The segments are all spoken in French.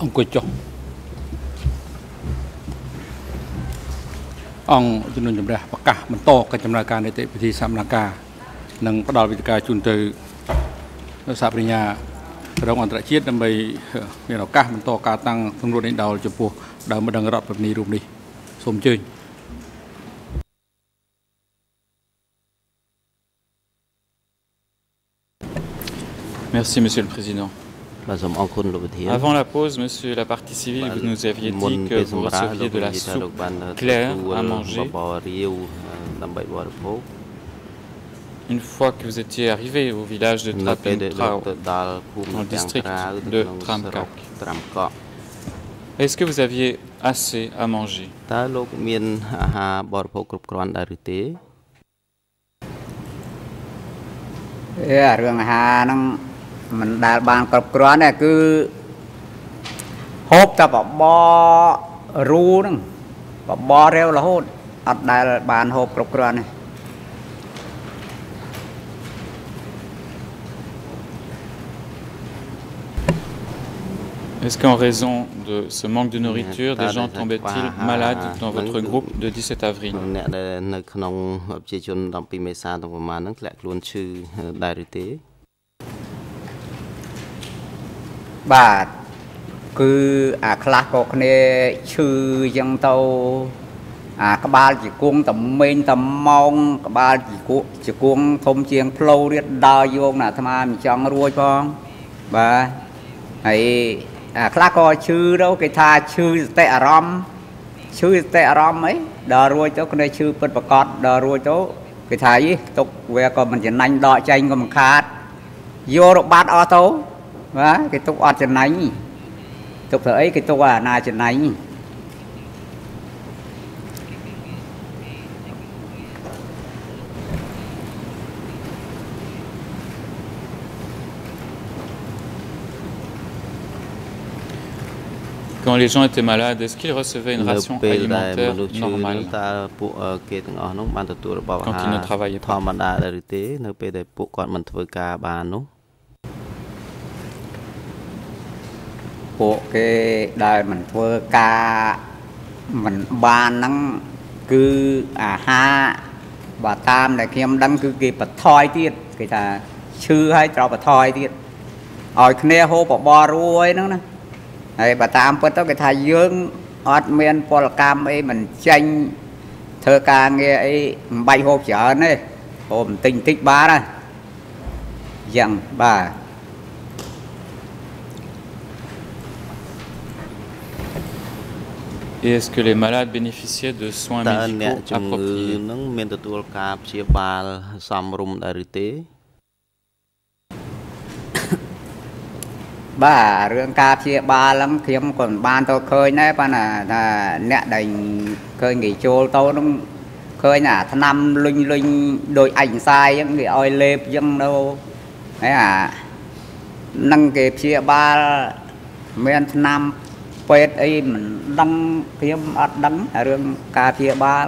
អង្គុយចុះអង្គជំនុំជម្រះប្រកាសបន្តកិច្ចដំណើរការនីតិវិធីសម្ដែងការនិងផ្ដល់វិធានការជូនទៅសហប្រញ្ញាក្រុងអន្តរជាតិដើម្បីមានឱកាសបន្តការតាំងសម្រួលនេះដល់ចំពោះដើមម្ដងរដ្ឋប្រពៃណីរូបនេះសូមអញ្ជើញ Merci, Monsieur le Président. Avant la pause, Monsieur la partie civile, vous nous aviez dit que vous receviez de la soupe claire à manger. Une fois que vous étiez arrivé au village de Trapintrao, dans le district de Tramkak, est-ce que vous aviez assez à manger? Mình đã bàn cập cửa này cứ hộp ta bỏ ru nè bỏ rêu là hốt ở đây bàn hộp cập cửa này Est-ce qu'en raison de ce manque de nourriture, des gens tombaient-ils malades dans votre groupe de 17 avril? Bà cứ class của này chư dân tàu các ba chỉ cuông tầm mình tầm mong các ba chỉ cuông thông chiên flow đi đào vô là tham ăn chọn ruồi phong bà ấy class của chư đâu cái tha chư tệ rom ấy đào ruồi chỗ cái này chư bật bạc cọt đào ruồi chỗ cái tha gì tục về còn mình chỉ nành đọ chanh còn mình khát vô được bát ô tô cái tục ọt chân nánh tục thời cái tục na chân nánh Quand les gens étaient malades, est-ce qu'ils recevaient une ration alimentaire normale quand ils ne travaillaient pas? Bộ cái đời mình thưa ca mình ban năng cứ ha bà tam này khi đăng cứ kịp bật thoi tiết cái ta chư hay cho bật thoi tiết ở kia hô bỏ ruồi nữa nè này bà tam bật tới cái thai dương ọt men pol cam ấy mình tranh thơ ca nghe ấy bay hộp chợ này hôm tinh tích ba đây dần bà Et est-ce que les malades bénéficiaient de soins médicaux appropriés? Bà rương ca chia ba lắm kiếm còn ban tôi khơi nè bà là nè đành khơi nghỉ chôl tôi nó khơi nè năm linh đôi ảnh sai những cái oi lép dân đâu đấy nâng cái chia ba men năm Pet ấy mình đăng kiếm đăng rương cà phê ba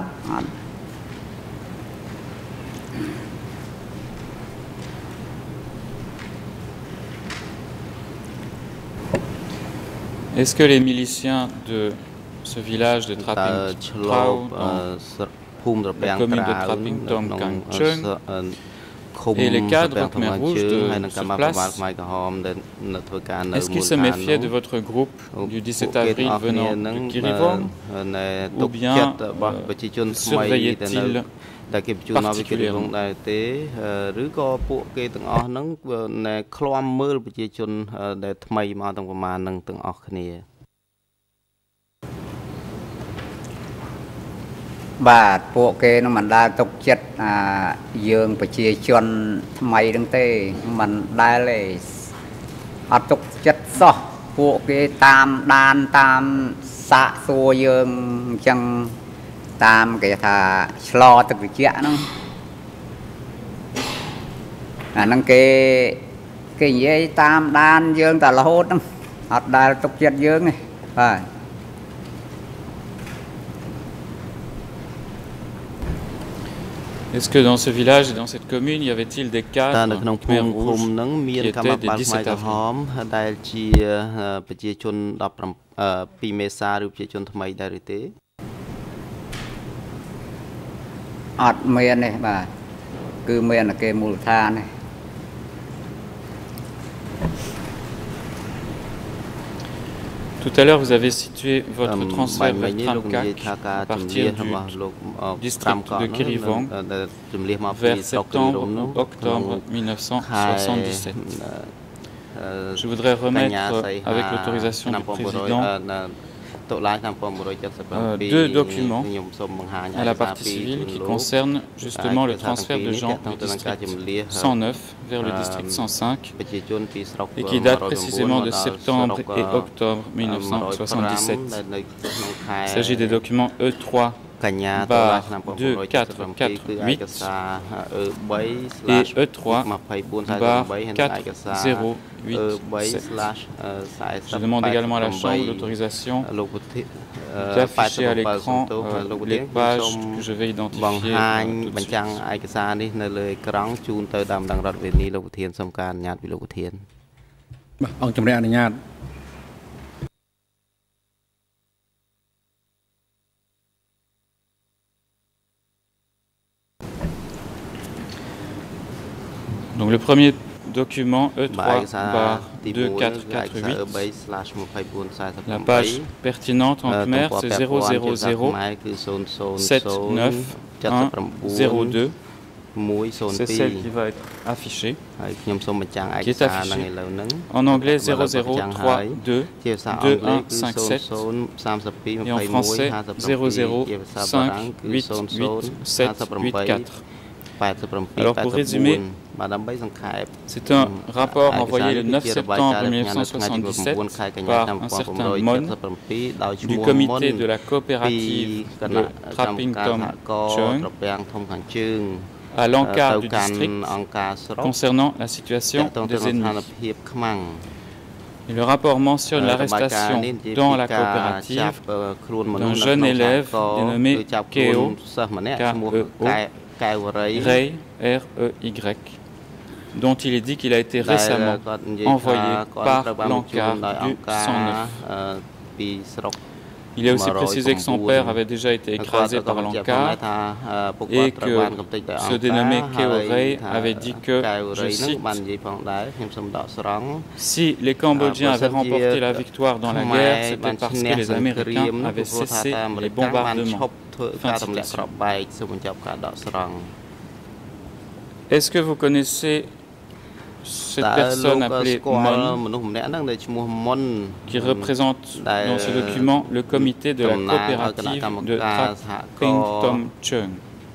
Est-ce que les miliciens de ce village de Trapintrao, la commune de Trapingtong Kangcheng, et les cadres Khmer Rouge de sur place, est-ce qu'ils se méfiaient de votre groupe du 17 avril venant de Kirivong ou bien surveillaient-ils particulièrement? Bà bộ kê nó mình đã tục chất dương và chia chân mày đứng tê mình đã lấy tục chất so bộ kê tam đan tam xạ xua dương chân tam cái thà lo từ cái chuyện nó nâng cái gì tam đan dương ta là hốt nó họ đã tục chất dương này phải Est-ce que dans ce village et dans cette commune, y avait-il des cadres Khmer rouges qui étaient des 17 avril? Tout à l'heure, vous avez situé votre transfert vers Tramkak à partir du district de Kirivong vers septembre ou octobre 1977. Je voudrais remettre, avec l'autorisation du président, deux documents à la partie civile qui concernent justement le transfert de gens du district 109 vers le district 105 et qui datent précisément de septembre et octobre 1977. Il s'agit des documents E3 barre 2448 et E3 barre 4087. Je demande également à la Chambre l'autorisation d'afficher à l'écran les pages que je vais identifier tout de suite. Donc le premier document E3 barre 2448, la page pertinente en Khmer c'est 000 79102, c'est celle qui va être affichée, qui est affichée en anglais 0032 2157 et en français 005888784. Alors pour résumer, c'est un rapport envoyé le 9 septembre 1977 par un certain Mon du comité de la coopérative de Traping Tom Chung à l'encart du district concernant la situation des ennemis. Et le rapport mentionne l'arrestation dans la coopérative d'un jeune élève dénommé Keo, Rey, R-E-Y, dont il est dit qu'il a été récemment envoyé par l'encart du 109. Il est aussi précisé que son père avait déjà été écrasé par l'encart et que ce dénommé Keo Rey avait dit que, je cite, « Si les Cambodgiens avaient remporté la victoire dans la guerre, c'était parce que les Américains avaient cessé les bombardements. » Est-ce que vous connaissez cette personne appelée Mon, qui représente dans ce document le comité de la coopérative de Traping Tom Chung?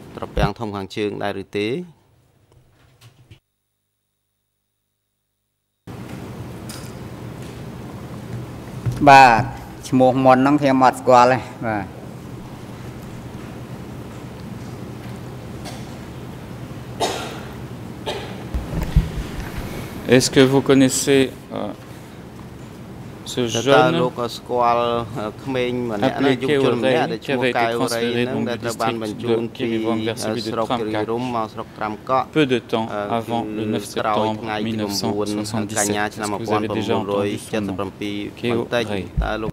Est-ce que vous connaissez ce jeune appelé Keo Rey qui avait été transféré donc du district de Kirivong vers celui de Tramkak peu de temps avant le 9 septembre 1977? Est-ce que vous avez déjà entendu son nom? Keo Rey.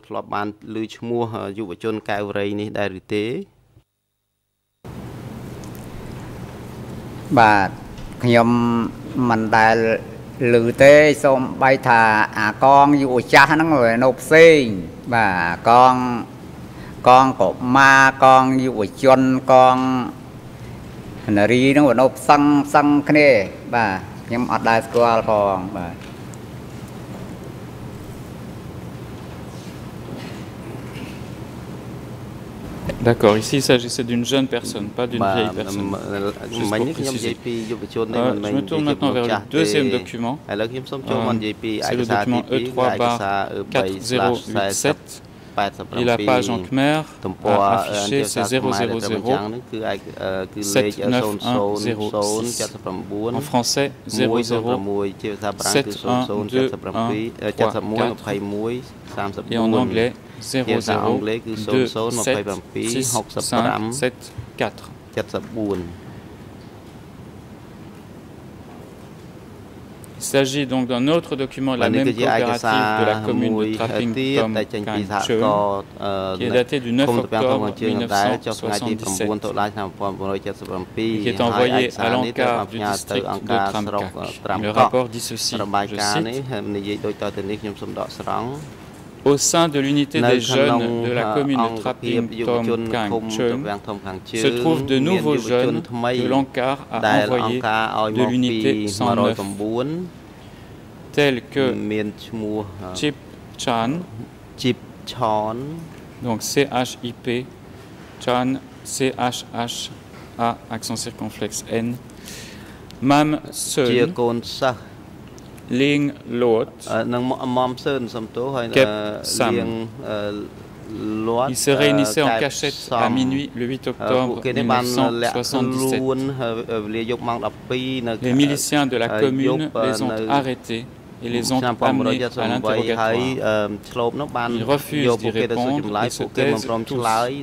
lư tế xôm bay thà con dụ cha nó người nộp xin và con của ma con dụ chân con ri nó nộp xăng cái này và nhưng ở đây school còn và D'accord, ici il s'agissait d'une jeune personne, pas d'une vieille personne. Je me tourne maintenant vers le deuxième document. C'est le document E3 barre 4087. Et la page en Khmer a affiché c'est 000 79106. En français 00 712 et en anglais 0027657. s'agit donc d'un autre document de la même coopérative de la commune de Trapping Tom Kang Cheung, qui est daté du 9 octobre 1977 et qui est envoyé à l'encart du district de Tram Kak. Le rapport dit ceci, je cite: au sein de l'unité des jeunes de la commune de Trapping Tom Kang Cheung se trouvent de nouveaux jeunes que l'encart a envoyés de l'unité 109, tels que Chip Chan, donc C-H-I-P, Chan, C-H-H-A, accent circonflexe N, Mam Seun, Ling Lot, Kep Sam. Ils se réunissaient en cachette à minuit le 8 octobre 1977. Les miliciens de la commune les ont arrêtés et les ont amenés à l'interrogatoire. Ils refusent d'y répondre et se taisent tous.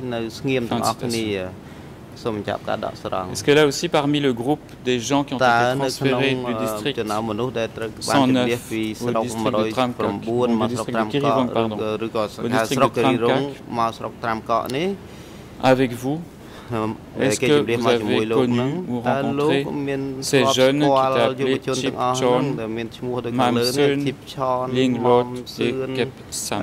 Est-ce que là aussi, parmi le groupe des gens qui ont été transférés du district 109 au district de Tram Kak, au district de Kirivong, pardon, au district de Tram Kak, avec vous, est-ce que vous avez connu ou rencontré ces jeunes qui étaient appelés Chip Chon, Mam Seun, Ling Lot et Kep Sam?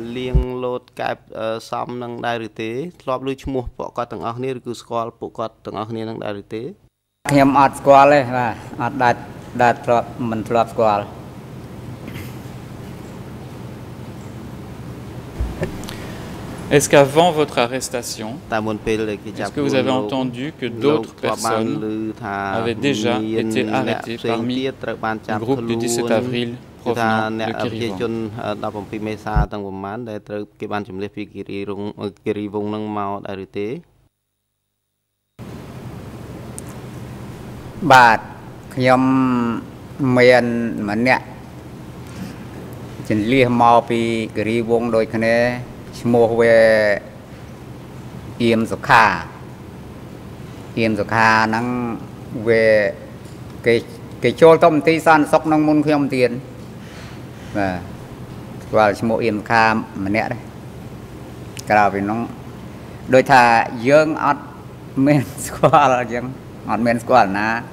Est-ce qu'avant votre arrestation, est-ce que vous avez entendu que d'autres personnes avaient déjà été arrêtées parmi le groupe du 17 avril provenant de Kirivong? Mua về Yêm Sô Kha năng về cái chỗ tôm tí san sóc năng môn khiêm tiền và mua Yêm Sô Kha mà nè đấy cái nào vì nó đôi thà dương ọt men squall là dương ọt men squall na.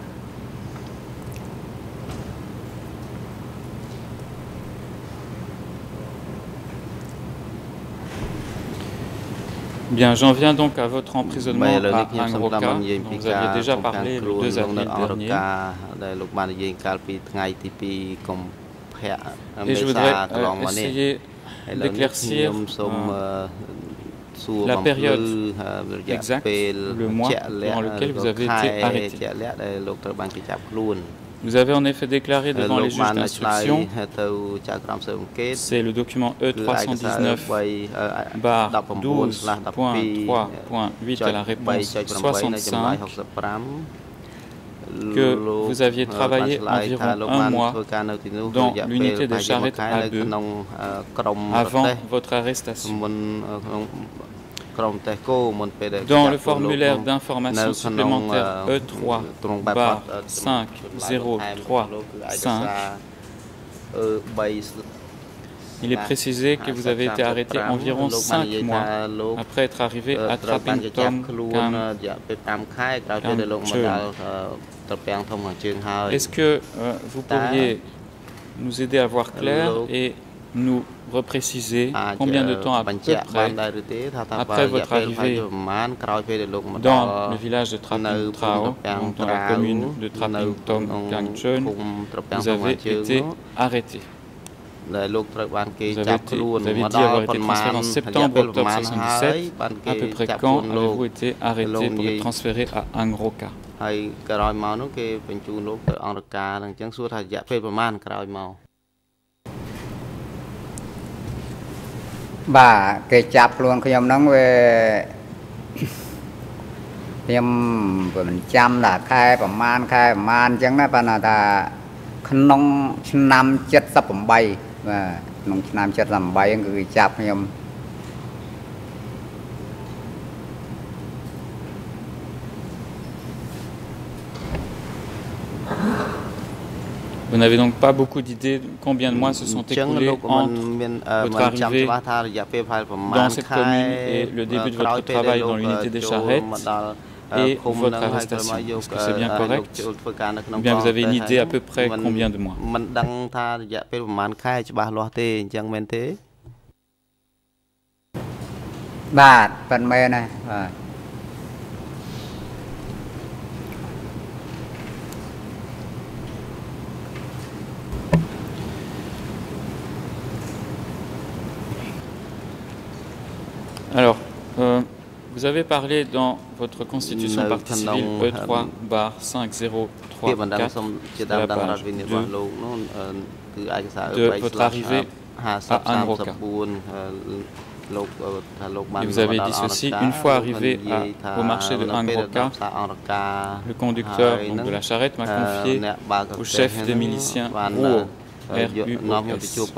Bien, j'en viens donc à votre emprisonnement à Angroka, dont vous aviez déjà parlé le 2 avril dernier. Et je voudrais essayer d'éclaircir la période exacte, le mois durant lequel vous avez été arrêté. Vous avez en effet déclaré devant les juges d'instruction, c'est le document E319/12.3.8 à la réponse 65, que vous aviez travaillé environ un mois dans l'unité des charrettes à bœufs avant votre arrestation. Dans le formulaire d'information supplémentaire E3/5035, il est précisé que vous avez été arrêté environ 5 mois après être arrivé à Trapping Tom Kang Cheung. Est-ce que vous pourriez nous aider à voir clair et nous repréciser combien de temps à peu près après votre arrivée dans le village de Trapping Trao, donc dans la commune de Trapping Tom Kang Cheung, vous avez été arrêté? Vous avez dit avoir été transféré en septembre-octobre 1977. À peu près quand avez-vous été arrêté pour être transféré à Angroka? Bà cái chạp luôn khi em nói về em mình chăm là khai man chẳng là bà nào ta nông năm chất sắp bay và nông năm chất làm bay người chạp em Vous n'avez donc pas beaucoup d'idées de combien de mois se sont écoulés entre votre arrivée dans cette commune et le début de votre travail dans l'unité des charrettes et votre arrestation. Est-ce que c'est bien correct? Ou bien vous avez une idée à peu près combien de mois? Alors, vous avez parlé dans votre constitution partie civile E3/5034 à la page 2 de votre arrivée à Angroka. Et vous avez dit ceci: une fois arrivé au marché de Angroka, le conducteur donc, de la charrette m'a confié au chef des miliciens Ruo, RUOS.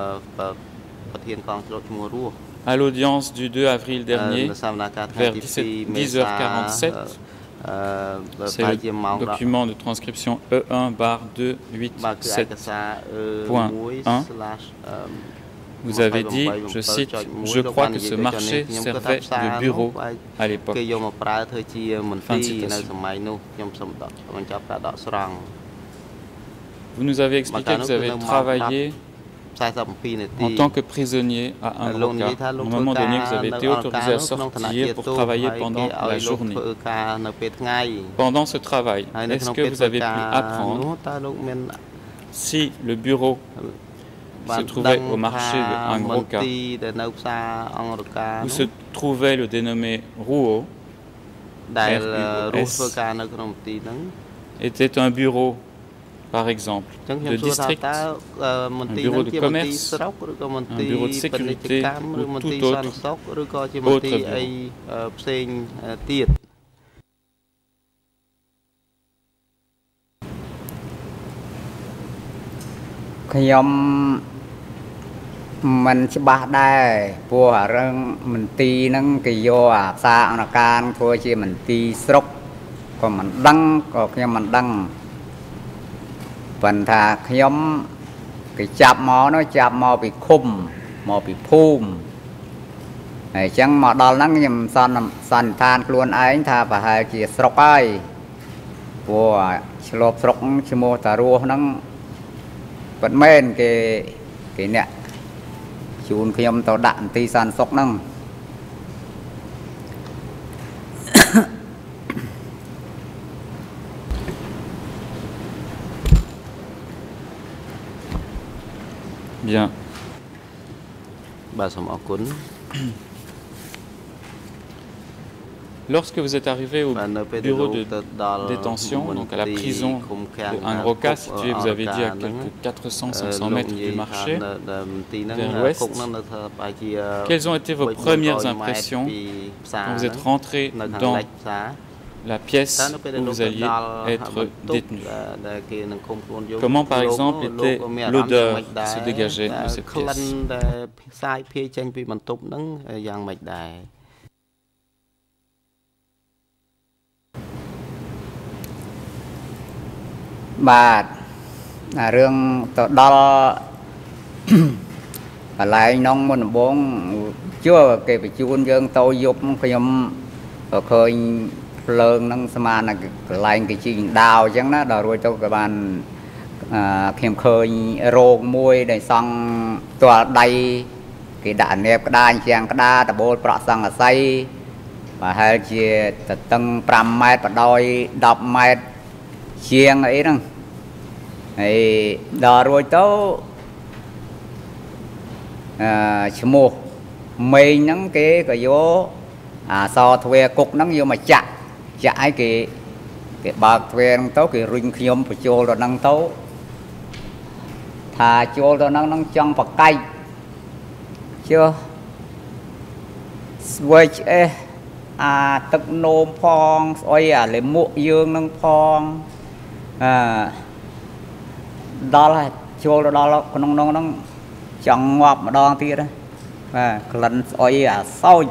À l'audience du 2 avril dernier, vers 10h47, c'est le document de transcription E1/287.1. Vous avez dit, je cite, « Je crois que ce marché servait de bureau à l'époque. » Fin de citation. Vous nous avez expliqué que vous avez travaillé en tant que prisonnier à Angroka. À un moment donné, vous avez été autorisé à sortir pour travailler pendant la journée. Pendant ce travail, est-ce que vous avez pu apprendre si le bureau se trouvait au marché de Angroka, où se trouvait le dénommé Ruo, RUOS, était un bureau, par exemple, de district, un bureau de commerce, un bureau de sécurité ou tout autre bureau. มันច្បាស់ដែរព្រោះរឿងមន្ទីរហ្នឹងគេយកអាផ្សារអន្តរការធ្វើជាមន្ទីរស្រុកក៏មិនដឹងក៏ខ្ញុំមិនដឹងប៉ុន្តែខ្ញុំគេចាប់មកនោះចាប់មកពីឃុំមកពីភូមិហើយអញ្ចឹងមកដល់ហ្នឹងខ្ញុំសន្និដ្ឋានខ្លួនឯងថាប្រហែលជាស្រុកហើយព្រោះឆ្លប់ស្រុកឈ្មោះតារស់ហ្នឹងពិតមែនគេអ្នកជួនខ្ញុំទៅដាក់មន្ទីរសន្តិសុខហ្នឹង Bien. Lorsque vous êtes arrivé au bureau de détention, donc à la prison de Angroka, située, vous avez dit, à quelques 400-500 mètres du marché, vers l'ouest, quelles ont été vos premières impressions quand vous êtes rentré dans la pièce où vous alliez être détenu? Comment, par exemple, était l'odeur qui se dégageait de cette pièce? Bah,រឿងទៅដល់កន្លែងនោះមុនដំបូងជួគេបញ្ជូនយើងទៅយប់ខ្ញុំក៏ឃើញភ្លើងហ្នឹងស្មានកន្លែងគេជីងដាវអញ្ចឹងណាដល់រួចទៅក៏បានខ្ញុំឃើញរោងមួយដែលសង់ទាល់ដៃគេដាក់នៀបក្តារជាងក្តារដបូលប្រក់សង្កសីប្រហែលជាទទឹង5ម៉ែត្របដោយ10ម៉ែត្រជាងអីហ្នឹងហើយដល់រួចទៅឈ្មោះមេងហ្នឹងគេក៏យកអាសទ្វារគុកហ្នឹងយកមកចាក់ឲ្យគេបើកទ្វារហ្នឹងទៅគេរុញខ្ញុំបញ្ចូលទៅហ្នឹងទៅថាចូលទៅហ្នឹងចង់ប្រកែកចុះស្វេចអាទឹកនោមផងស្អុយអាលេមួកយើងហ្នឹងផងដល់ហើយចូលទៅដល់ក្នុងហ្នឹងចង់ងាប់ម្ដងទៀតបាទក្លិនស្អុយអាសោច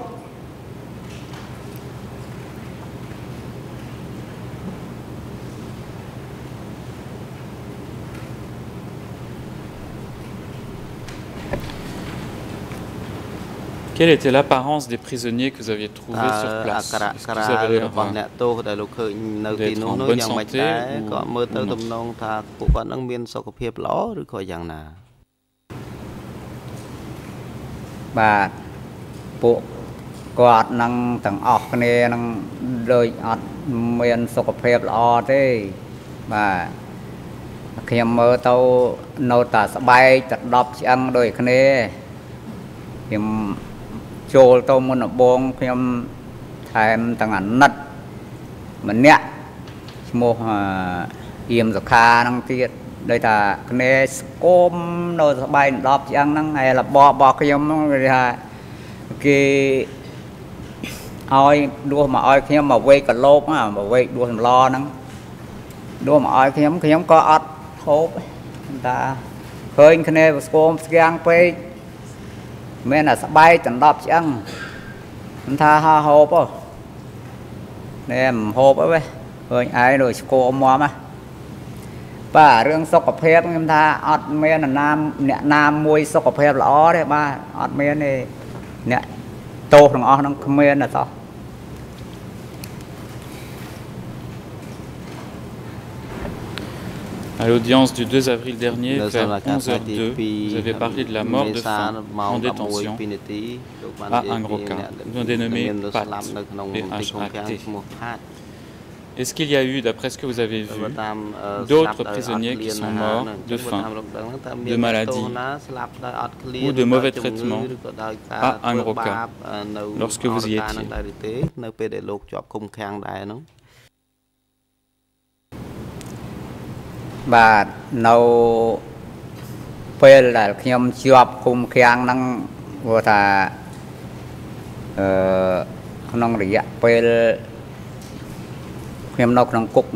Quelle était l'apparence des prisonniers que vous aviez trouvés sur place? Est-ce qu'ils avaient l'air d'être en bonne santé ou... គាត់នឹងទាំងអស់គ្នានឹងដូចអត់មានសុខភាពល្អទេបាទខ្ញុំមើលទៅនៅតែស្បែកតែ10ឆ្អឹងដូចគ្នាខ្ញុំចូលទៅមុនដំបូងខ្ញុំថែមទាំងអាណិតម្នាក់ឈ្មោះអៀមសុខានឹងទៀតដោយថាគ្នាស្គមនៅស្បែក10ឆ្អឹងហ្នឹងហើយរបស់របស់ខ្ញុំគេថាគេ ឲ្យដួសមកឲ្យខ្ញុំមកវេកកលោកមកវេកដួសសម្លហ្នឹងដួសមកឲ្យខ្ញុំក៏អត់ហូបតាឃើញគ្នាស្គមស្គាំងពេកមែនតែស្បែកដណ្ដប់ឆ្អឹងមិនថាហូបនេះមិនហូបអីទេឃើញឯងដូចស្គមមកបាទរឿងសុខភាពខ្ញុំថាអត់មានអ្នកណាមួយសុខភាពល្អទេបាទអត់មានទេអ្នក À l'audience du 2 avril dernier, vers 11h02, vous avez parlé de la mort de faim en détention à Angroka. Vous en dénommez PAT, P-H-A-T. Est-ce qu'il y a eu, d'après ce que vous avez vu, d'autres prisonniers qui sont morts de faim, de maladie ou de mauvais traitements à Angroka lorsque vous y étiez? Bah, no,ពេលដែលខ្ញុំជាប់គុំខាំងហ្នឹងព្រោះថាក្នុងរយៈពេល ខ្ញុំនៅក្នុងគុក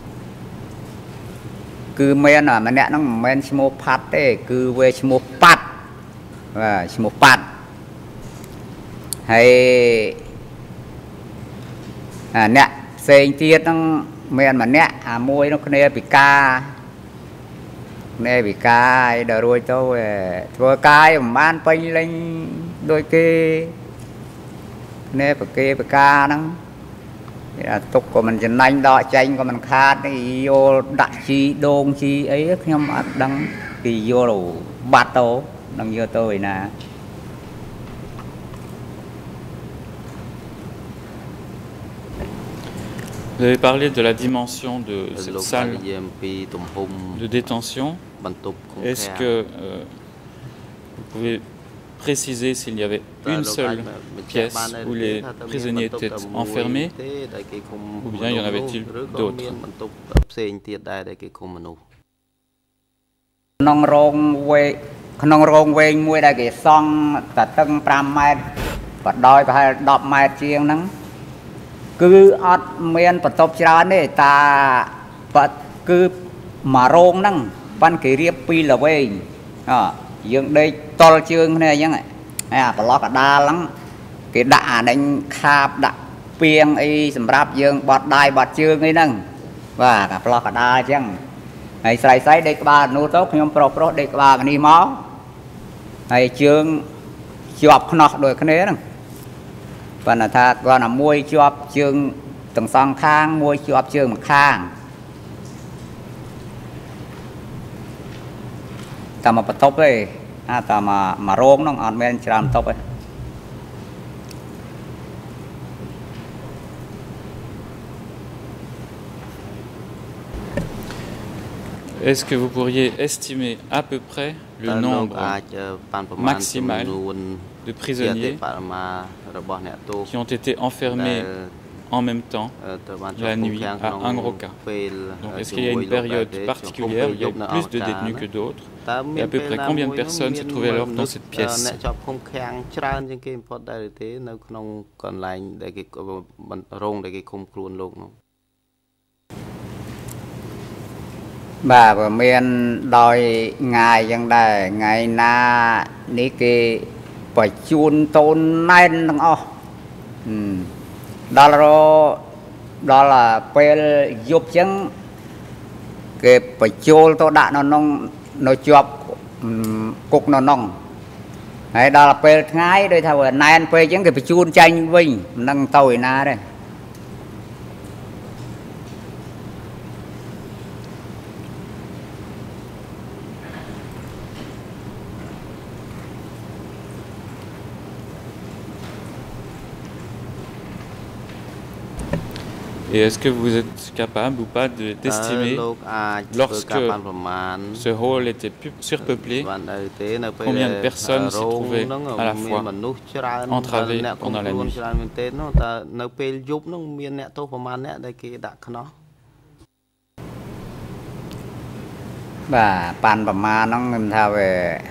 គឺមានម្នាក់ហ្នឹងមិនមែនឈ្មោះផាត់ទេគឺវាឈ្មោះប៉ាត់បាទឈ្មោះប៉ាត់ហើយអ្នកផ្សេងទៀតហ្នឹងមានម្នាក់អាមួយនោះគ្នាពិការហើយដល់រួចទៅធ្វើកាយមិនបានពេញលេងដូចគេនេះប្រគេពិការហ្នឹង tục của mình trên anh đọ chanh của mình khát thì vô đặt chi đôn chi ấyខ្ញុំអត់ដឹងពីយកបាត់ទៅនឹងយកទៅឯណា Vous avez parlé de la dimension de cette salle de détention. Est-ce que vous pouvez préciser s'il y avait une seule pièce où les prisonniers étaient enfermés ou bien y en avait-il d'autres? ក្នុងរោងវែងមួយដែលគេសង់តែតឹង 5 ម៉ែត្របដោយប្រហែល 10 ម៉ែត្រជាងហ្នឹងគឺអត់មានបន្ទប់ច្រើនទេតាគឺមួយរោងហ្នឹងប៉ាន់គេរៀបពីល្វែង យើងដេកតល់ជើងគ្នាអញ្ចឹងអាប្រឡោះកដាលហ្នឹងគេដាក់អាដេញខាបដាក់ពីងអីសម្រាប់យើងបត់ដៃបត់ជើងអីហ្នឹងបាទអាប្រឡោះកដាលអញ្ចឹងហើយស្រីដេកក្បាលនោះទៅខ្ញុំប្រុសដេកក្បាលនេះមកហើយជើងជាប់ខ្នោះដូចគ្នាហ្នឹងប៉ុន្តែថាគាត់ណាមួយជាប់ជើងទាំងសងខាងមួយជាប់ជើងម្ខាង តែមកបន្ទប់ទេតែមករោងហ្នឹងអត់មានច្រើនបន្ទប់ទេ Est-ce que vous pourriez estimer à peu près le nombre maximal de prisonniers qui ont été enfermés en même temps la nuit à Angroka? Donc, est-ce qu'il y a une période particulière où il y a plus de détenus que d'autres? Et à peu près combien de personnes se trouvaient alors dans cette pièce? Bà miền đòi ngày chẳng đây ngày na ní cái phải chun tôn nén thằng o đó là pel giúp chứng cái phải chôn tôi đã nó nông nó chọc cục nó nông hay đó là pe ngay đây thôi nay pe chẳng cái phải chun chanh vinh nâng tàu na đây Et est-ce que vous êtes capable ou pas d'estimer, lorsque ce hall était surpeuplé, combien de personnes s'y trouvaient à la fois, entravées pendant la nuit? Và pan bầm ma nó ngầm thao về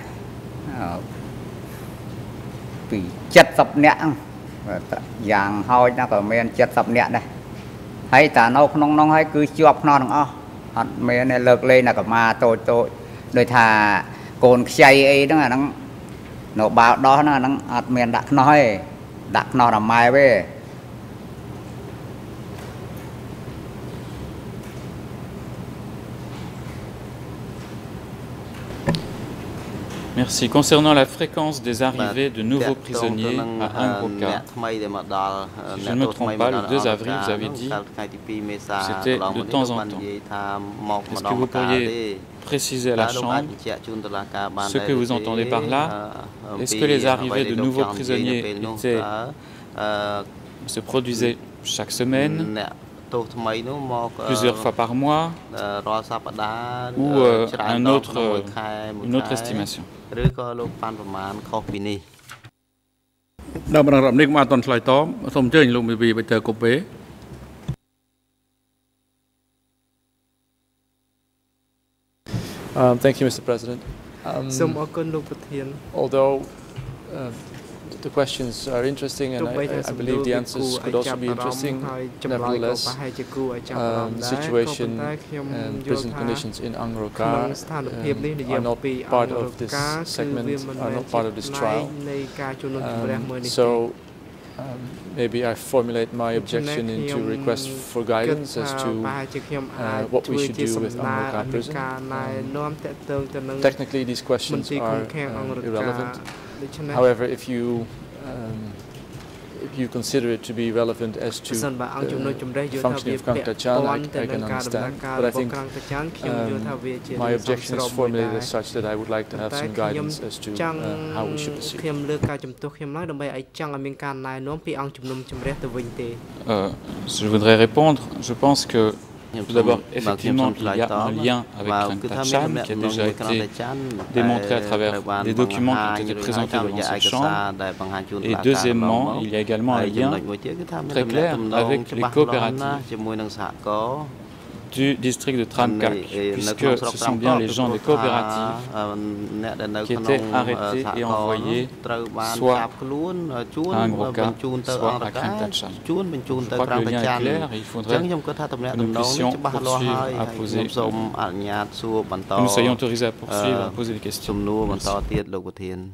vì chất sập nẹt dạng hoi nó có men chất sập nẹt đây hay ta nó không hay cứ chọc nó đừng ó men này lợt lên là có ma tôi đôi thà cồn chay ấy đó là nó bảo đó nó men đặt nó làm mai về. Merci. Concernant la fréquence des arrivées de nouveaux prisonniers à Angroka, si je ne me trompe pas, le 2 avril, vous avez dit que c'était de temps en temps. Est-ce que vous pourriez préciser à la Chambre ce que vous entendez par là? Est-ce que les arrivées de nouveaux prisonniers se produisaient chaque semaine, plusieurs fois par mois, ou une autre estimation? Thank you, Mr. President. Although the questions are interesting and I believe the answers could also be interesting, nevertheless, the situation and prison conditions in Angroka are not part of this segment, are not part of this trial. So maybe I formulate my objection into a request for guidance as to what we should do with Angroka prison. Technically, these questions are irrelevant. However, if you consider it to be relevant as to the functioning of Kang Tachan, I can understand. But I think my objection is formulated as such that I would like to have some guidance as to how we should proceed. Je voudrais répondre. Je pense que tout d'abord, effectivement, il y a un lien avec Kang Tachan qui a déjà été démontré à travers des documents qui ont été présentés devant cette Chambre. Et deuxièmement, il y a également un lien très clair avec les coopératives du district de Tramkak, puisque ce sont bien les gens des coopératives qui étaient arrêtés et envoyés soit à Angroka, soit à Kang Tachan. Je crois que le lien est clair et il faudrait que nous puissions poursuivre à poser, que nous soyons autorisés à poursuivre à poser des questions. Merci.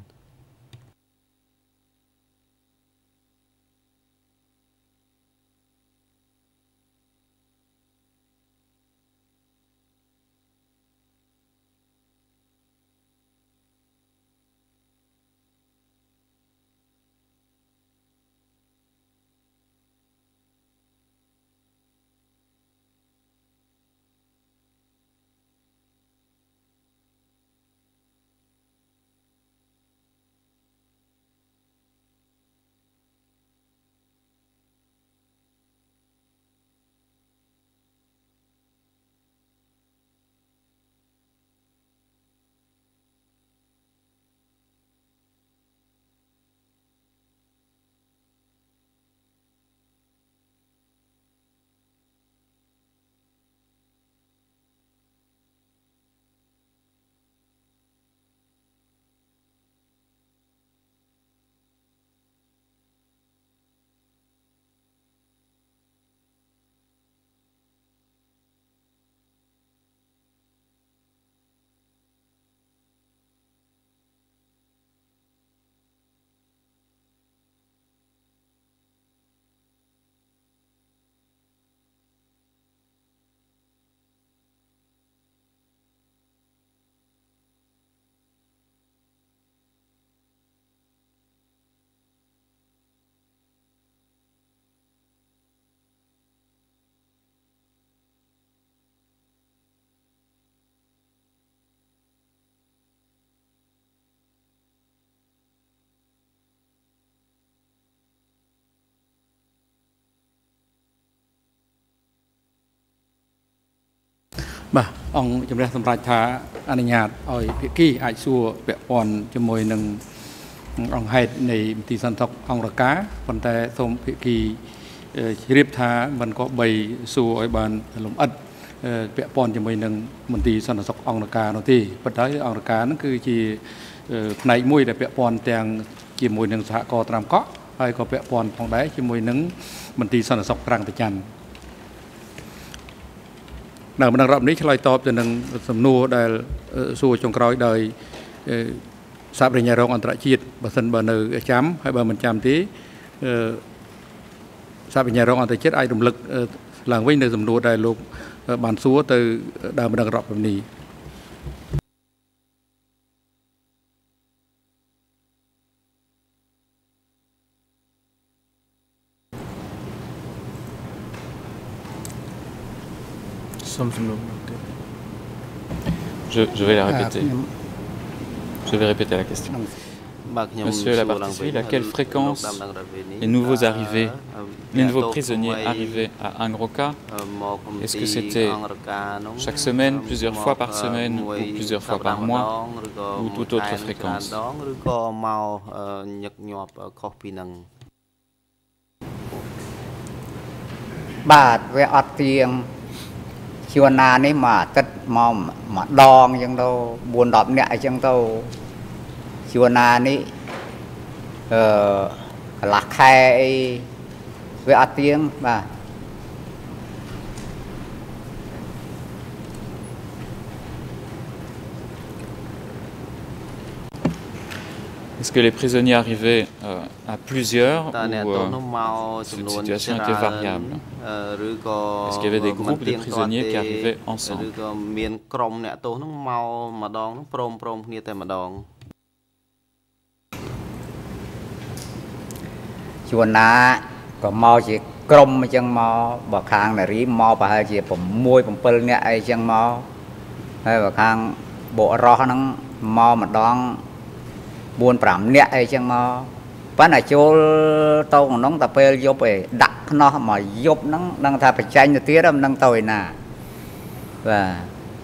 បាទអង្គជំរះសម្រាប់ថាអនុញ្ញាតឲ្យភាគីអាចសួរពាក់ព័ន្ធជាមួយនឹងអង្គហេតុនៃមន្ទីរសន្តិសុខអង្គរការប៉ុន្តែសូមភាគីជ្រាបថាមិនក៏បីសួរឲ្យបានលម្អិតពាក់ព័ន្ធជាមួយនឹងមន្ទីរសន្តិសុខអង្គរការនោះទេប៉ុន្តែអង្គរការហ្នឹងគឺជាផ្នែកមួយដែលពាក់ព័ន្ធទាំងជាមួយនឹងសហគមន៍ត្រាំកក់ហើយក៏ពាក់ព័ន្ធផងដែរជាមួយនឹងមន្ទីរសន្តិសុខត្រាំងប្រច័ណ្ឌនៅម្ដងរាប់នេះឆ្លើយតបទៅនឹងសំណួរដែលសួរចុងក្រោយដោយសាប្រញ្ញារងអន្តរជាតិបើសិនបើនៅចាំហើយបើមិនចាំទេសាប្រញ្ញារងអន្តរជាតិអាចរំលឹកឡើងវិញនៅសំណួរដែលលោកបានសួរទៅដើមម្ដងរាប់នេះ Je vais la répéter. Je vais répéter la question. Monsieur Labarthe, à quelle fréquence les nouveaux arrivés, les nouveaux prisonniers arrivés à Angroka, est-ce que c'était chaque semaine, plusieurs fois par semaine ou plusieurs fois par mois ou toute autre fréquence? Chiều nay này mà tất mà đòn chẳng đâu buồn đọc nhẹ chẳng đâu chiều nay này là khai về ăn tiếng và Est-ce que les prisonniers arrivaient à plusieurs ou cette situation était variable? Est-ce qu'il y avait des groupes de prisonniers qui arrivaient ensemble? Chiều nay có mò chỉ crom chẳng mò bậc hàng này rí mò bà hai chỉ bấm môi bấm pel nhẹ ai chẳng mò hay bậc hàng bộ ro nó mò mà đón buồn bảm nhẹ hay chẳng mò bán ở chỗ tàu của nó tập pel vô về đặt nó mà giúp nó đang thay phải tranh được tía đâm đang tồi nè và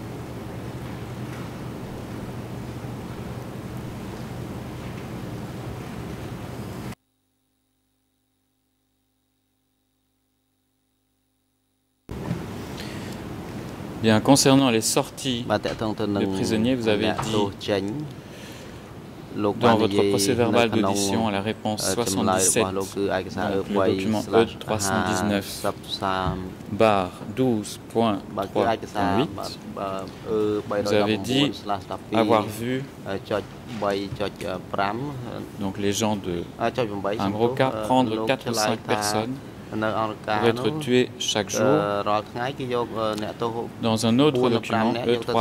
Bien, concernant les sorties de prisonniers, vous avez dit dans votre procès-verbal d'audition à la réponse 77 du document E319/12.3.8, vous avez dit avoir vu donc les gens de Angroka prendre 4 ou 5 personnes pour être tués chaque jour. Dans un autre document,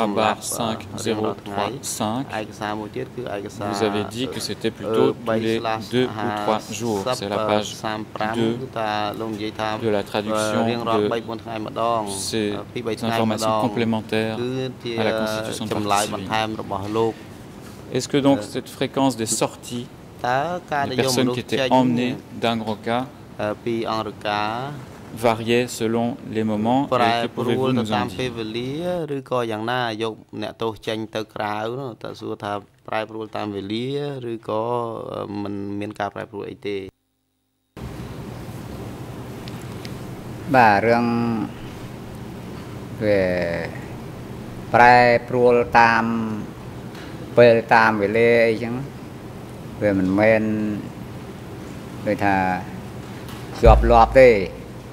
E3/5035, vous avez dit que c'était plutôt tous les 2 ou 3 jours. C'est la page 2 de la traduction de ces informations complémentaires à la Constitution de partie civile. Est-ce que donc cette fréquence des sorties des personnes qui étaient emmenées d'Angroka variait selon les moments et que pouvez-vous nous en dire? Bà rừng về prai pruol tam pel tam về lê chẳng về mình men người ta chọp lọp đi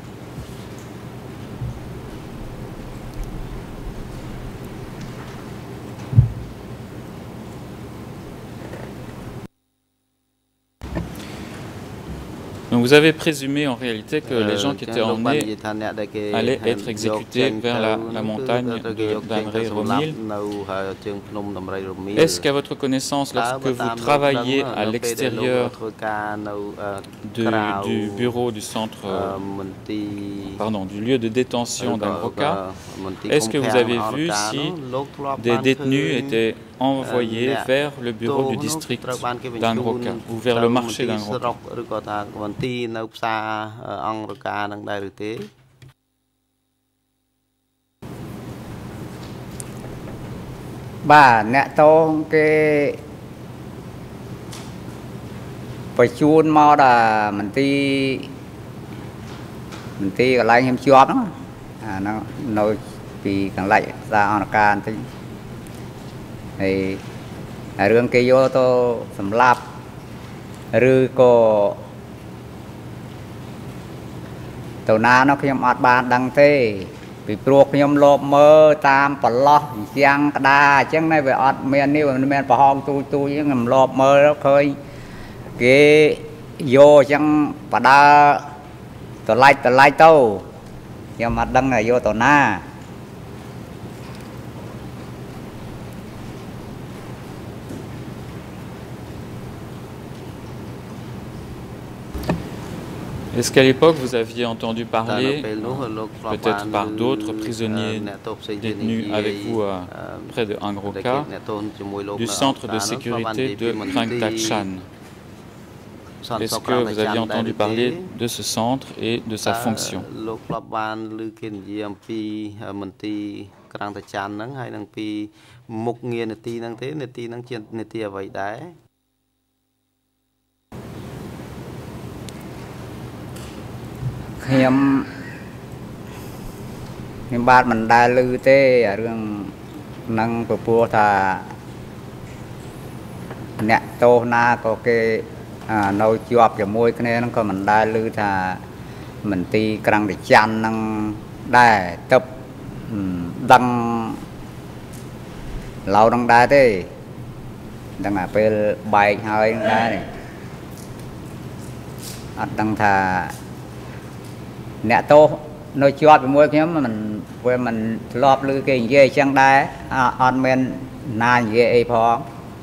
Donc vous avez présumé en réalité que les gens qui étaient emmenés allaient être exécutés vers la montagne d'André Romil. Est-ce qu'à votre connaissance, lorsque vous travailliez à l'extérieur du bureau du centre, pardon, du lieu de détention d'Angroka, est-ce que vous avez vu si des détenus étaient envoyés vers le bureau du district d'Angroka ou vers le marché d'Angroka? bà nè tô cái phải chun mò là mình ti cái lại em chưa đó nó nồi vì càng lại ra on can thì rương cây vô tô sầm lạp rư cô tàu na nó khi ọt bàn đăng thế bị pruộc nhom lộp mơ tam bẩn lo giang đa chẳng này về ọt men đi men bỏ hong tôi những ngầm lộp mơ đó khơi cái vô chẳng bà đa tàu lai tàu nhưng mà đăng là vô tàu na Est-ce qu'à l'époque, vous aviez entendu parler, peut-être par d'autres prisonniers détenus avec vous près de Angroka, du centre de sécurité de Krang Tachan? Est-ce que vous aviez entendu parler de ce centre et de sa fonction? nhưng bạn mình đã lưu thế ở đường năng của pua thà nẹt tô na có cái nấu chuột cho môi cái này nó còn mình đã lưu thà mình ti căng để chăn năng đài tập đăng lâu đăng đài thế đăng là về bài hơi đài này đăng thà nẹt tô nói chuột với môi cái mà mình lọp lư cái dây chẳng đá on men na dây phong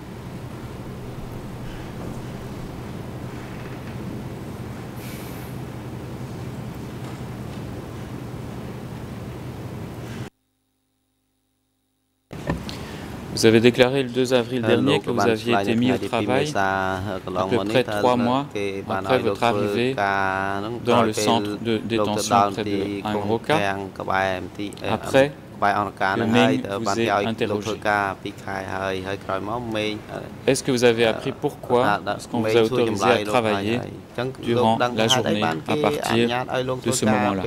Vous avez déclaré le 2 avril dernier que vous aviez été mis au travail à peu près 3 mois après votre arrivée dans le centre de détention près de Angroka, après que Meng vous ait interrogé. Est-ce que vous avez appris pourquoi est-ce qu'on vous a autorisé à travailler durant la journée à partir de ce moment-là?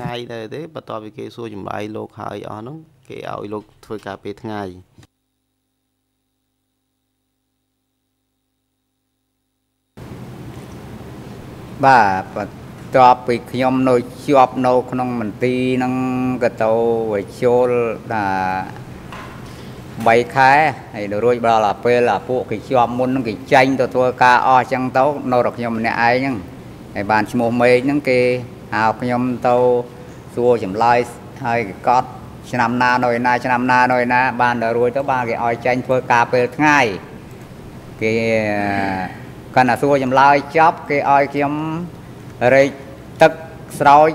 bà cho bị nhom nồi chọp nấu không mình ti năng cái tàu về chôn là bay khai thì rồi bà là pe là phụ cái chọp muốn cái chanh tôi ca o chẳng tàu nấu được nhom này ai nhá cái bàn mua mây những cái hào nhom tàu xua chấm lai hai cái cót năm na nồi na bàn rồi tới ba cái oi chanh tôi ca pe ngay cái còn là xua chấm lai chóp cái oi kiếm rồi tất sỏi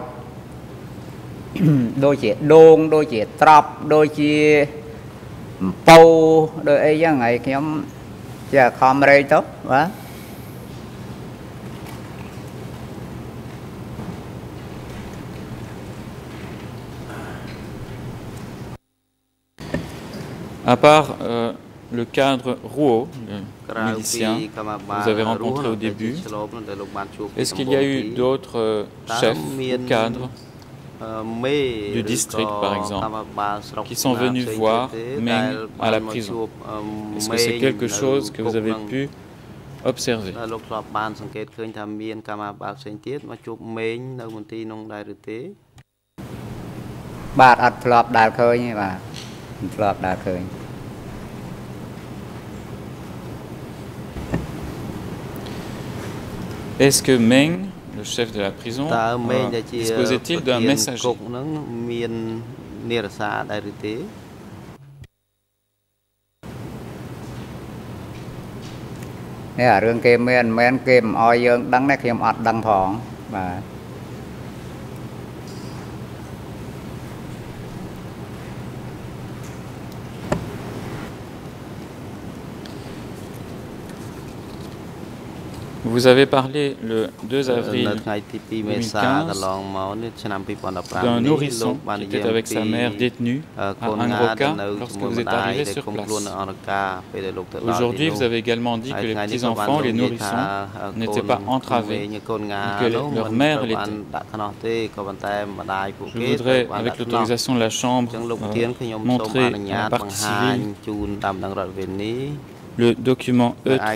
đôi chỉ đôn đôi chỉ trọc đôi chỉ bầu đôi ấy như ngày kiếm giờ không đây tốt quá. À part le cadre Rouault, le milicien que vous avez rencontré au début, est-ce qu'il y a eu d'autres chefs ou cadres du district, par exemple, qui sont venus voir Meng à la prison? Est-ce que c'est quelque chose que vous avez pu observer? Est-ce que Meng, le chef de la prison, disposait-il d'un messager? Nè, rương kem men kem oi dương đắng này kem ọt đắng phong và Vous avez parlé le 2 avril 2015 d'un nourrisson qui était avec sa mère détenue à Angroka lorsque vous êtes arrivé sur place. Aujourd'hui, vous avez également dit que les petits-enfants, les nourrissons, n'étaient pas entravés, et que leur mère l'était. Je voudrais, avec l'autorisation de la Chambre, montrer à la partie civile le document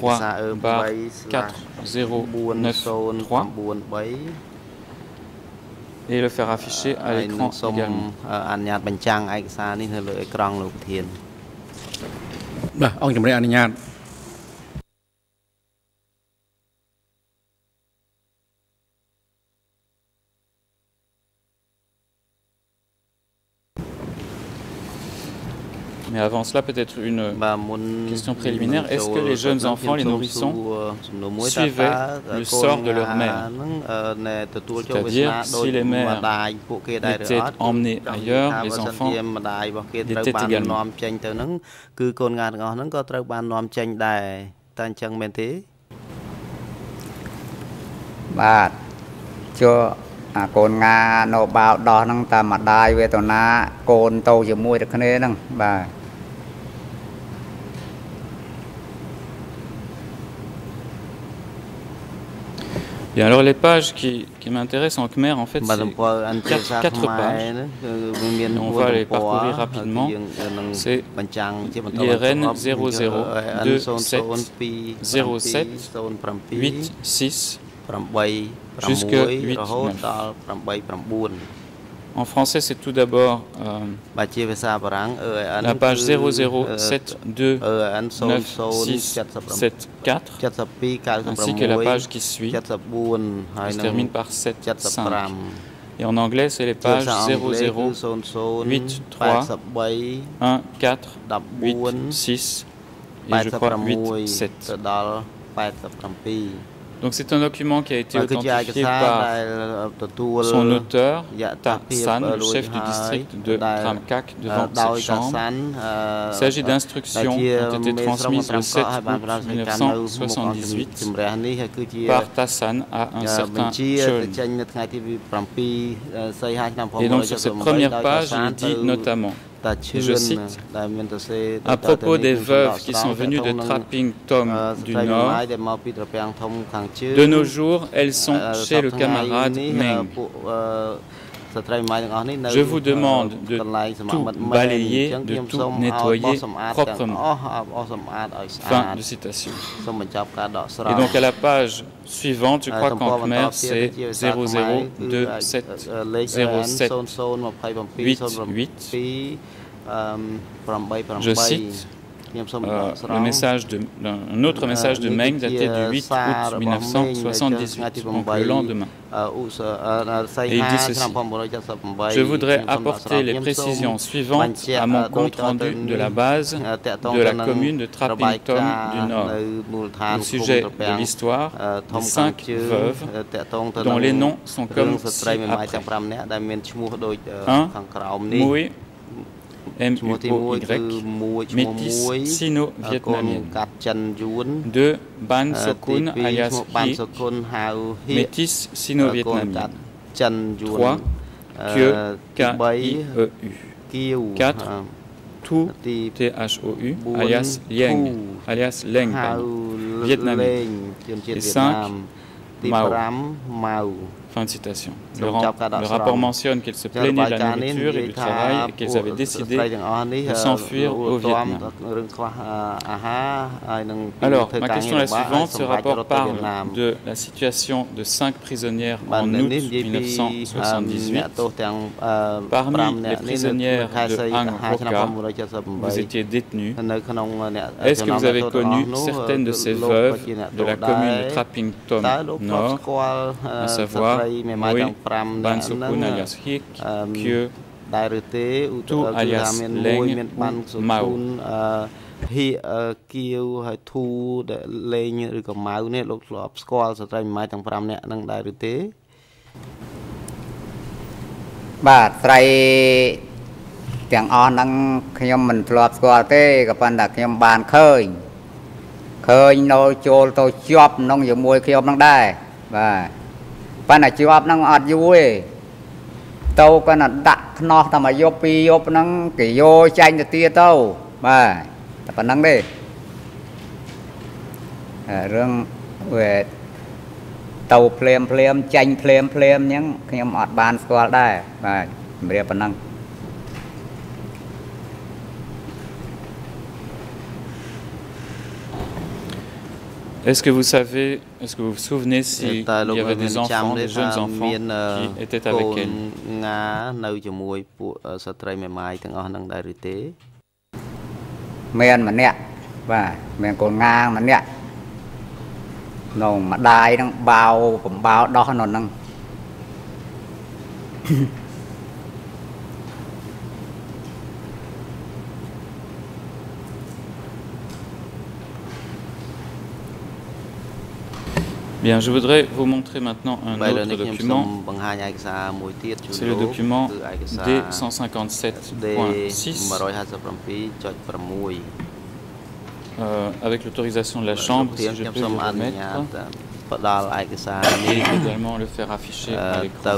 E3/4093 et le faire afficher à l'écran également. Mais avant cela, peut-être une question préliminaire. Est-ce que les jeunes enfants, les nourrissons, suivaient le sort de leur mère? C'est-à-dire, si les mères étaient emmenées ailleurs, les enfants l'étaient également. Con Nga nó bao đó năng ta mà đai về tàu na con tàu chỉ mua được cái này năng bà. Bien, alors les pages qui m'intéressent en Khmer, en fait, c'est 4 pages. On va les parcourir rapidement. C'est l'IRN 0027 07 86 jusque 89. En français, c'est tout d'abord la page 0072 9674 ainsi que la page qui suit, qui se termine par 75. Et en anglais, c'est les pages 00831486 et je crois 87. Donc c'est un document qui a été authentifié par son auteur, Ta San, le chef du district de Tramkak, devant cette chambre. Il s'agit d'instructions qui ont été transmises le 7 août 1978 par Ta San à un certain Chön. Et donc sur cette première page, il dit notamment, et je cite, à propos des veuves qui sont venues de Traping Tom du Nord, de nos jours, elles sont chez le camarade Meng. Je vous demande de tout balayer, de tout nettoyer proprement. Fin de citation. Et donc à la page suivante, je crois qu'en Khmer c'est 0027 07 88. Je cite un autre message de Meng daté du 8 août 1978, donc le lendemain. Et il dit ceci: je voudrais apporter les précisions suivantes à mon compte rendu de la base de la commune de Traping Tom du Nord, au sujet de l'histoire des 5 veuves dont les noms sont comme ci après. 1. Mui, M-U-O-Y, métisse sino-vietnamienne. 2. Ban Sokun alias Hik, métisse sino-vietnamienne. 3. Kyo, K-I-E-U. 4. Tu, T-H-O-U, alias Lieng, vietnamienne. Et 5. Mao. Fin de citation. Le rapport mentionne qu'elles se plaignaient de la nourriture et du travail et qu'elles avaient décidé de s'enfuir au Vietnam. Alors, ma question est la suivante. Ce rapport parle de la situation de 5 prisonnières en août 1978. Parmi les prisonnières de Ang Roka, vous étiez détenues. Est-ce que vous avez connu certaines de ces veuves de la commune de Traping Tom Nord, à savoir Mui, Ban Sokun alias Hik, Kyo, Tu alias Leng ou Mao. គៀវហើយធូដែលលេងឬក៏ម៉ៅនេះលោកធ្លាប់ស្គាល់ស្ត្រីម៉ែទាំង5នាក់នឹងដែរឬទេបាទស្រីទាំងអស់ហ្នឹងខ្ញុំមិនធ្លាប់ស្គាល់ទេក៏ប៉ុន្តែខ្ញុំបានឃើញเคยโนโจลโตจอบน้องอยู่มวยเขียวน้องได้บ่าปัญหาจอบน้องอัดอยู่เว้ยโตก็น่ะดักนอกทำมายบปียบน้องกี่โยใจจะเตี้ยโตบ่าแต่ปัญหาได้เรื่องเวทโตเพลมใจเพลมยังขยำอัดบานสกอลได้บ่าเรียบปัญหา Est-ce que vous savez, est-ce que vous vous souvenez s'il y avait des enfants, des jeunes enfants qui étaient avec elle? Men mà nè, và men còn ngang mà nè, nòng mà đai nó bao đó nó nâng. Bien, je voudrais vous montrer maintenant un autre document. C'est le document D157.6. Avec l'autorisation de la Chambre, si je peux vous remettre. Et également le faire afficher à l'écran.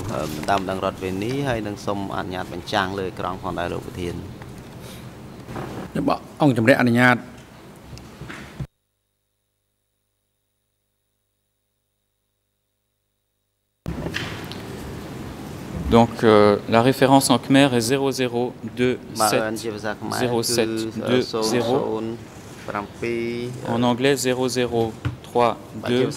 Donc la référence en khmer est 00270720. En anglais 0032.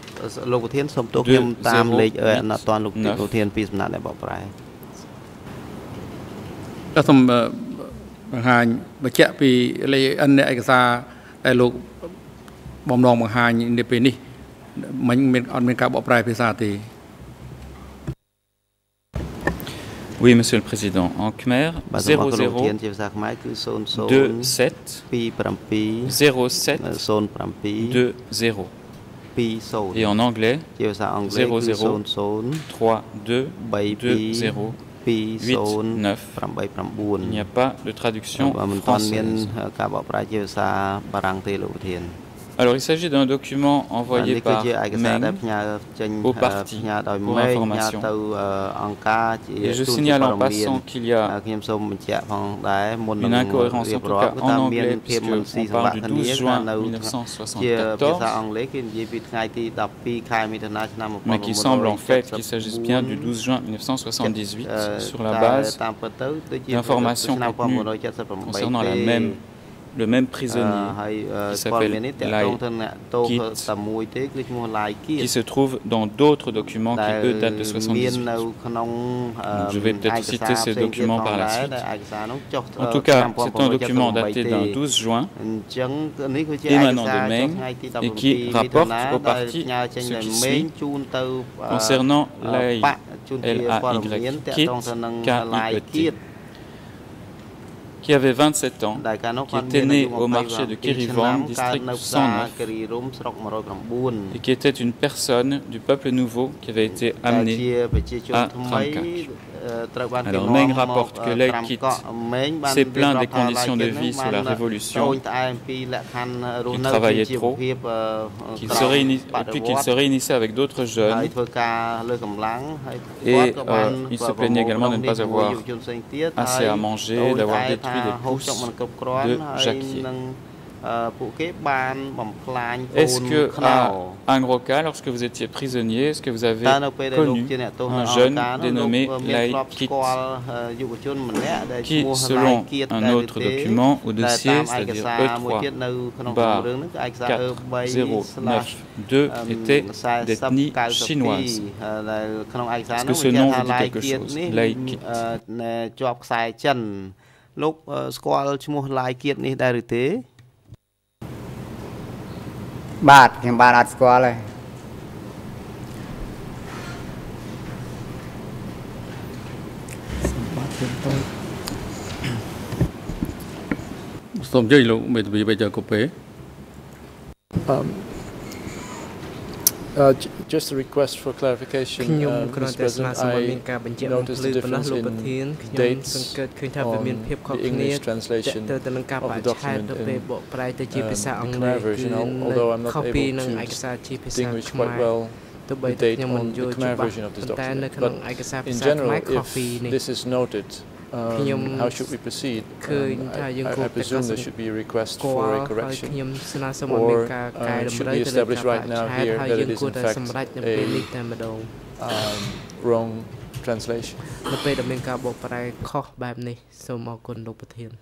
Oui, Monsieur le Président. En khmer, 00270720. Et en anglais, 00322089. Il n'y a pas de traduction française. Alors, il s'agit d'un document envoyé par Meng au parti pour information. Et je signale en passant qu'il y a une incohérence, en tout cas en anglais, puisqu'on parle du 12 juin 1974, mais qui semble en fait qu'il s'agisse bien du 12 juin 1978 sur la base d'informations contenues concernant le même prisonnier qui s'appelle Lai Kit, qui se trouve dans d'autres documents qui eux datent de 1978. Je vais peut-être citer ces documents par la suite. En tout cas, c'est un document daté d'un 12 juin, émanant de Meng, et qui rapporte au parti ce qui suit concernant Lai L-A-Y Kit, K-I-E-T, qui avait 27 ans, qui était né au marché de Kirivom, district 109, et qui était une personne du peuple nouveau qui avait été amenée à Tramkak. Alors Meng rapporte que Lai Kit s'est plaint des conditions de vie sous la Révolution, qu'il travaillait trop, qu'il se réunissait avec d'autres jeunes, et il se plaignait également de ne pas avoir assez à manger, d'avoir détruit des pousses de jacquier. Est-ce que à Angroka, lorsque vous étiez prisonnier, est-ce que vous avez connu un jeune dénommé Lai Kit, qui, selon un autre document ou dossier, c'est-à-dire E3-4092, était d'ethnie chinoise? Est-ce que ce nom vous dit quelque chose, Lai Kit? លោកស្គាល់ឈ្មោះ Lai Kit នេះដែរឬទេបាទខ្ញុំបាទអត់ស្គាល់ទេសូមជឿលោកមេធាវីបេចកូពេ Just a request for clarification, Mr. President. I noticed the difference in dates on the English translation of the document in the Khmer version. Although I'm not able to distinguish quite well the date on the Khmer version of this document. But in general, if this is noted, how should we proceed? I presume there should be a request for a correction, or should we establish right now here that it is in fact a wrong translation? President.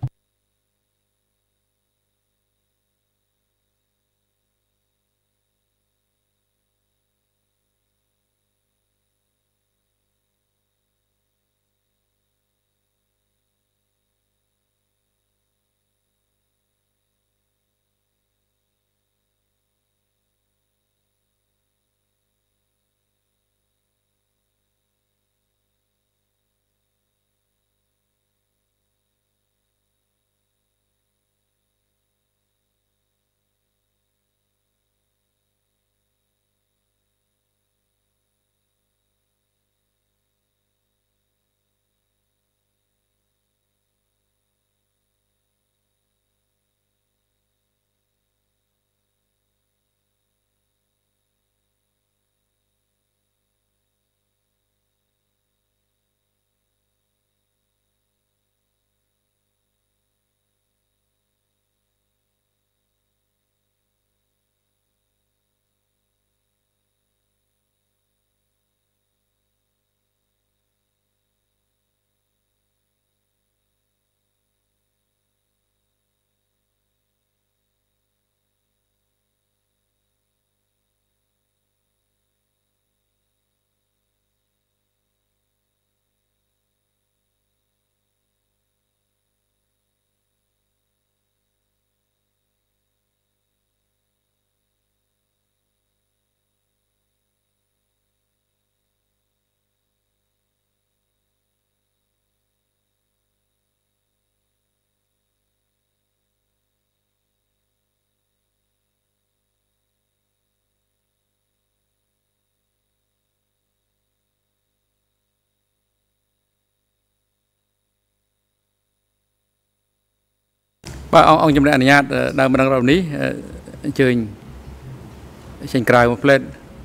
បាទអង្គជំរាបអនុញ្ញាតដើមម្ដងរំនេះអញ្ជើញចេញក្រៅមកផ្លេត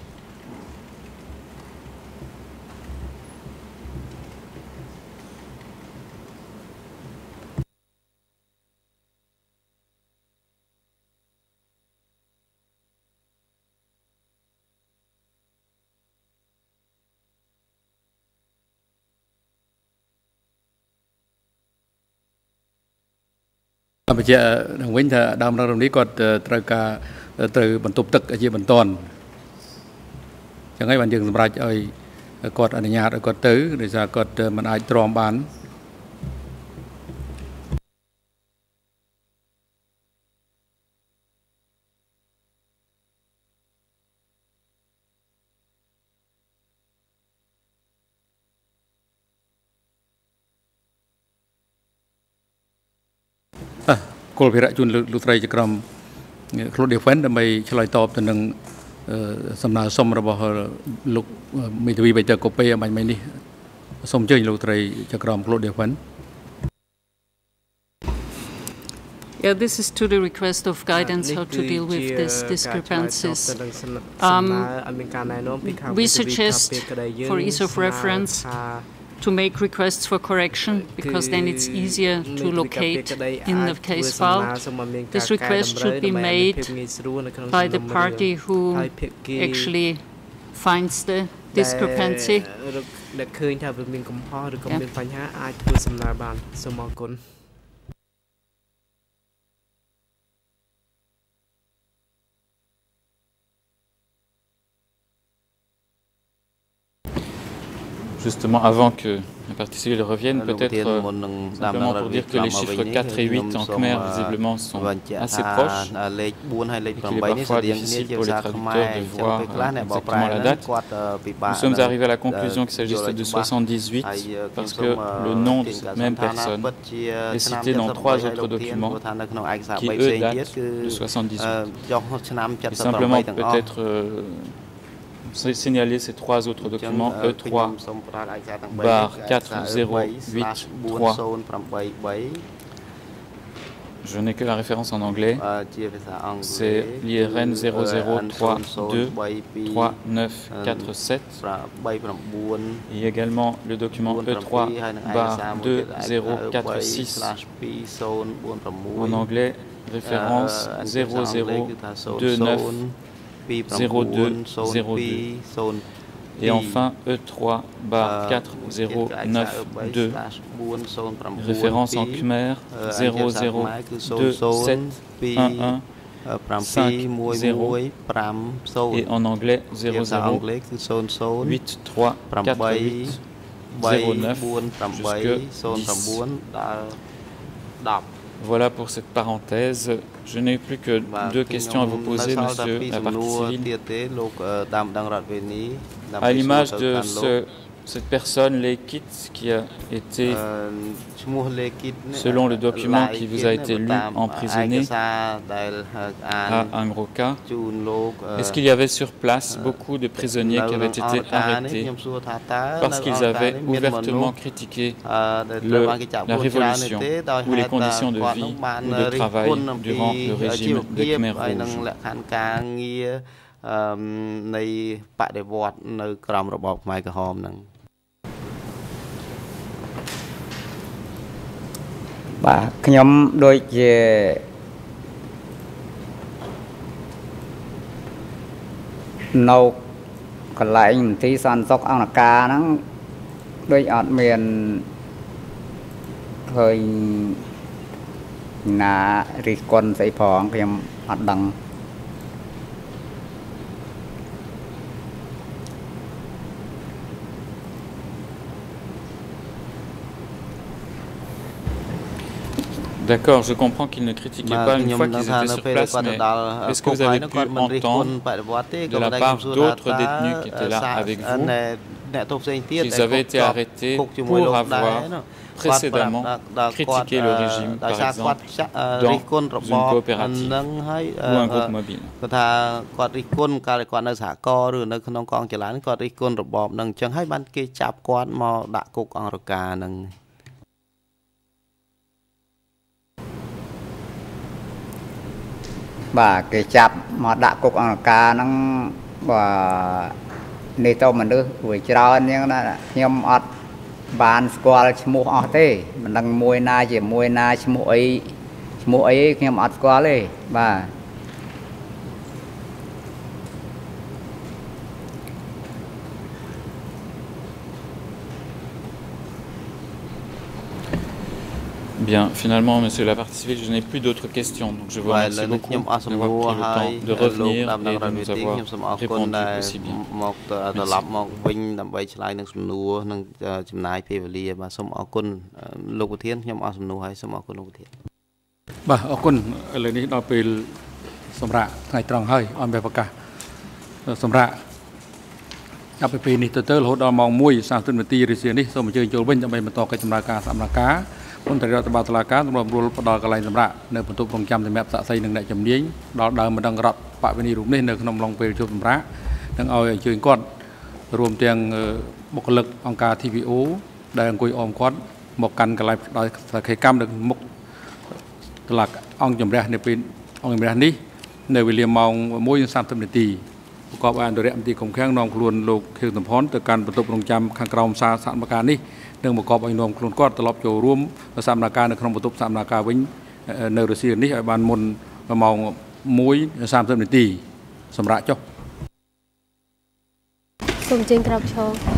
បញ្ជានឹងវិញថាដើមរំនេះគាត់ត្រូវការត្រូវបន្ទប់ទឹកជាបន្តអញ្ចឹងហើយបានយើងសម្រេចឲ្យគាត់អនុញ្ញាតឲ្យគាត់ទៅដោយសារគាត់មិនអាចទ្រាំបានគោលភារៈជូនលោកស្រីជាក្រុម Claudia Fan ដើម្បីឆ្លើយតបទៅនឹងសំណើសុំរបស់លោកមេធាវីបៃតងកូពេបាញ់មិញនេះសូមអញ្ជើញលោកស្រីជាក្រុម Claudia Fan Yeah, this is to the request of guidance how to deal with these discrepancies. We suggest, for ease of reference, to make requests for correction, because then it's easier to locate in the case file. This request should be made by the party who actually finds the discrepancy. Justement, avant que la partie civile revienne, peut-être simplement pour dire que les chiffres 4 et 8 en Khmer, visiblement, sont assez proches et qu'il est parfois difficile pour les traducteurs de voir exactement la date. Nous sommes arrivés à la conclusion qu'il s'agissait de 78 parce que le nom de cette même personne est cité dans 3 autres documents qui, eux, datent de 78. Et simplement, peut-être signaler ces 3 autres documents E3/4083. Je n'ai que la référence en anglais. C'est l'IRN 00323947. Et également le document E3/2046 en anglais, référence 00290202. Et enfin E3/4092, référence en Khmer 00271150 et en anglais 00834809 jusque 10. Voilà pour cette parenthèse. Je n'ai plus que 2 questions à vous poser, monsieur, la partie civile. À l'image de cette personne, Lekit, qui a été, selon le document qui vous a été lu, emprisonné à Angroka, est-ce qu'il y avait sur place beaucoup de prisonniers qui avaient été arrêtés parce qu'ils avaient ouvertement critiqué la révolution ou les conditions de vie ou de travail durant le régime de Khmer Rouge? នៃបដិវត្តនៅក្រោមរបបខ្មែរក្រហមហ្នឹងបាទខ្ញុំដូចជានៅកន្លែងមន្ទីរសន្តិសុខអង្គការហ្នឹងដូចអត់មានឃើញណារិះគន់ស្អីផងខ្ញុំអត់ដឹង D'accord, je comprends qu'ils ne critiquaient pas une fois qu'ils étaient sur place, mais est-ce que vous avez pu entendre de la part d'autres détenus qui étaient là avec vous qu'ils avaient été arrêtés pour avoir précédemment critiqué le régime, par exemple, dans une coopérative ou un groupe mobile? បាទគេចាប់មកដាក់គុកអង្គការហ្នឹងបាទនេះទៅមនុស្សវាច្រើនអញ្ចឹងណាខ្ញុំអត់បានស្គាល់ឈ្មោះអស់ទេមិនដឹងមួយណាជាមួយណាឈ្មោះអីខ្ញុំអត់ស្គាល់ទេបាទ Bien, finalement, monsieur la partie civile, je n'ai plus d'autres questions. Donc je vous remercie beaucoup d'avoir pris le temps de revenir et de nous avoir répondu aussi bien. Merci. មន្ត្រីរដ្ឋបាលតុលាការសម្រាប់រួលផ្ដល់កន្លែងសម្រាប់នៅបន្ទប់រងចាំសម្រាប់សាក់សីនឹងអ្នកជំនាញដល់ដើមម្ដងរដ្ឋបព្វនីរូបនេះនៅក្នុងឡុងពេលជួបសម្រាប់នឹងឲ្យអញ្ជើញគាត់រួមទាំងបុគ្គលិកអង្គការ TVO ដែលអង្គុយអមគាត់មកកាន់កន្លែងដោយសក្ខីកម្មនៅមុខតុលាការអង្គជំរះនៅពេលអង្គជំរះនេះនៅវេលាម៉ោង 1:30 នាទីប្រកបដោយអន្តរមន្ត្រីគុំខាំងនាំខ្លួនលោកខៀវសំផនទៅកាន់បន្ទប់រងចាំខាងក្រោមសាលសមការនេះ នឹងមកកបឲ្យនាំខ្លួនគាត់ត្រឡប់ចូលរួមសមការនៅក្នុងបន្ទប់សមការវិញនៅរសៀលនេះឲ្យបានមុនម៉ោង 1:30 នាទីសម្រាប់ចុះសូមជើញក្រោកឈរ